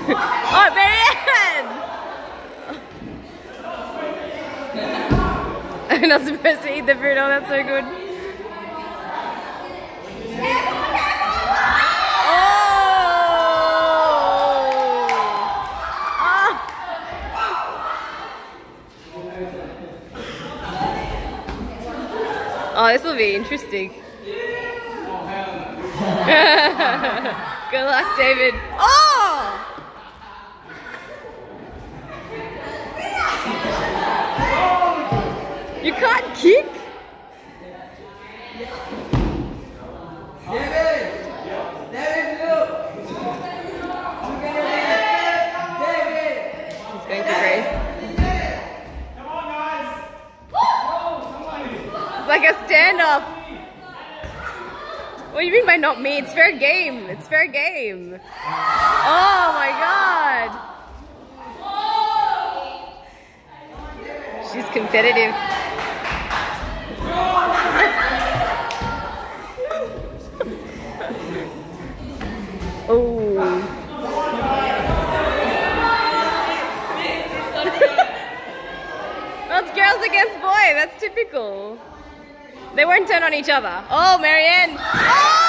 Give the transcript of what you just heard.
Oh, Marianne! I'm not supposed to eat the fruit. Oh, that's so good. Oh, this will be interesting. Good luck, David. Oh! You can't kick? He's going for Grace. It's like a standoff. What do you mean by not me? It's fair game. It's fair game. Oh my god. She's competitive. Oh. Well, it's girls against boys. That's typical. They won't turn on each other. Oh, Marianne. Oh!